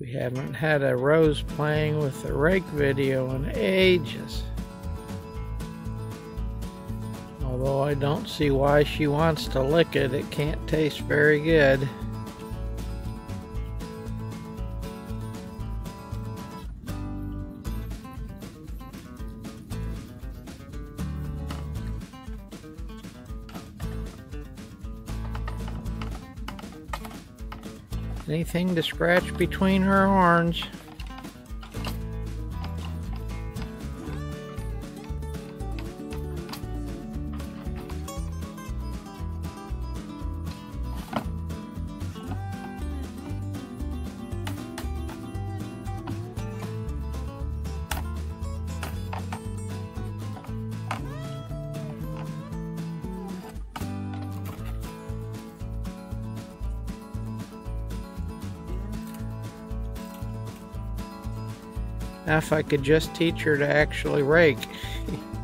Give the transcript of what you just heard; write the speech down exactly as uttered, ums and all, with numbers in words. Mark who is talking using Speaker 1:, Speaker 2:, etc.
Speaker 1: We haven't had a Rose playing with the rake video in ages. Although I don't see why she wants to lick it, it can't taste very good. Anything to scratch between her horns. Now if I could just teach her to actually rake.